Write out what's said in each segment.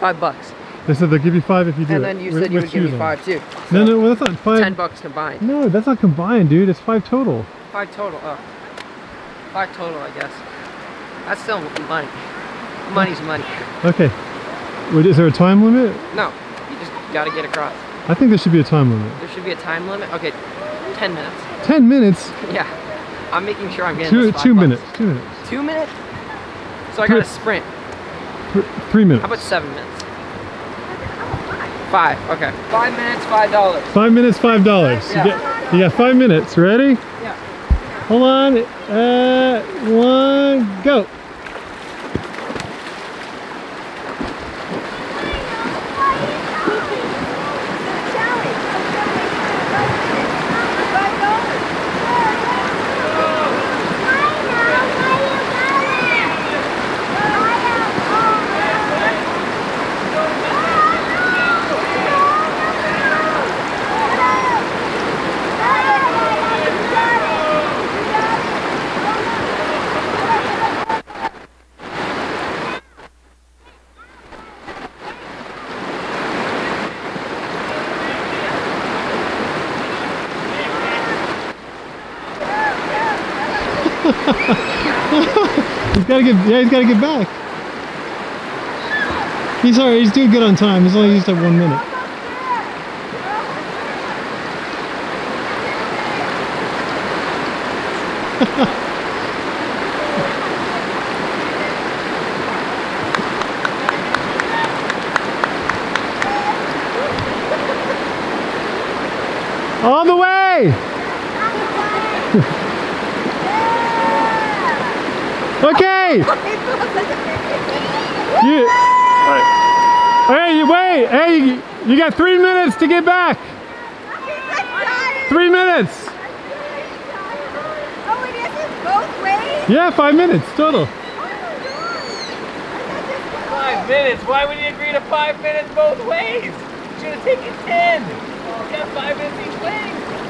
$5. They said they'll give you 5 if you do and it. then you said you would give me 5 too. So No, well, that's not 5. $10 combined. No, that's not combined, dude. It's 5 total. 5 total. Oh, 5 total, I guess. That's still money. Money's money. Okay. Wait, is there a time limit? No, you just gotta get across. I think there should be a time limit. There should be a time limit. Okay, 10 minutes. 10 minutes? Yeah, I'm making sure I'm getting this 5 2 bucks. minutes. 2 minutes. 2 minutes? So I gotta sprint. 3 minutes. How about 7 minutes? 5. Okay. 5 minutes, $5. 5 minutes, $5. Yeah. You got 5 minutes. Ready? Yeah. Hold on. 1, go. He's gotta get back. He's alright, he's doing good on time. He's only used up 1 minute. All the way! Okay! Hey, wait! Hey, you got 3 minutes to get back! 3 minutes! Oh, it isn't both ways? Yeah, 5 minutes total. 5 minutes? Why would you agree to 5 minutes both ways? You should have taken 10. You got 5 minutes each way.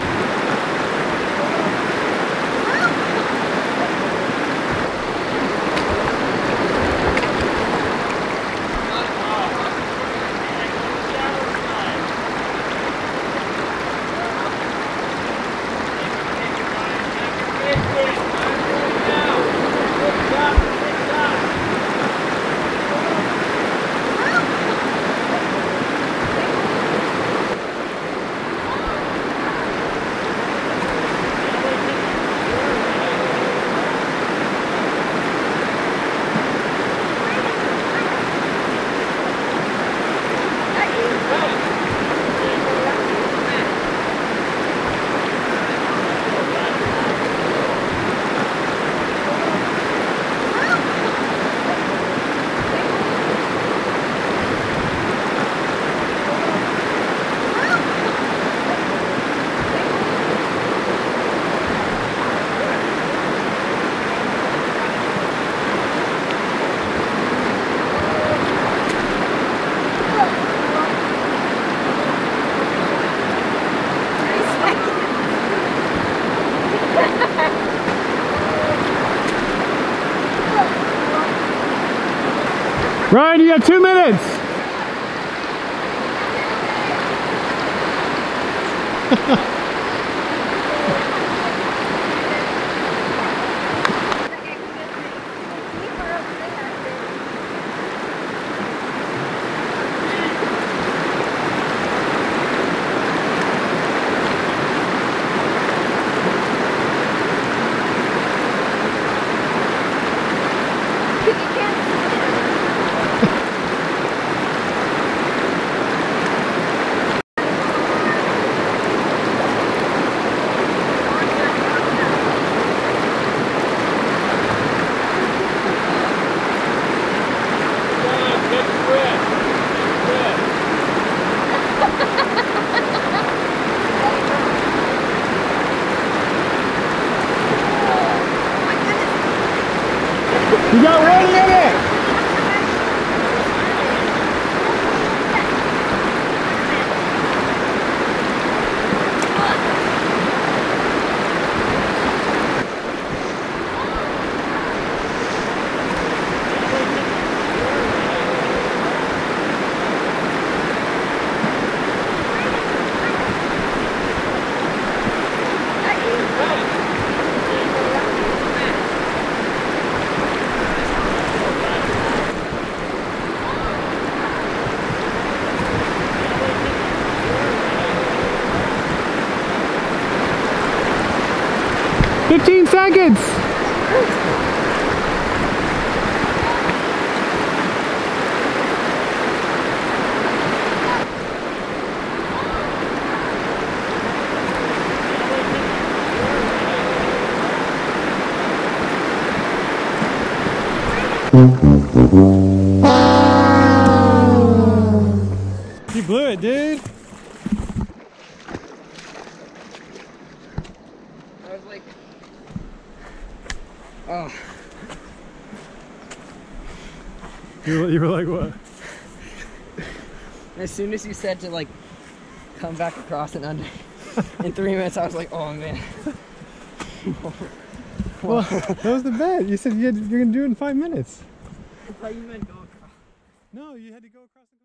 Ryan, you got 2 minutes! 15 seconds. You blew it, dude. I was like, oh. You were like, what? As soon as you said to like come back across and under in 3 minutes, I was like, oh man. Well, that was the bet. You said you're gonna do it in 5 minutes. I thought you meant go across. No, you had to go across the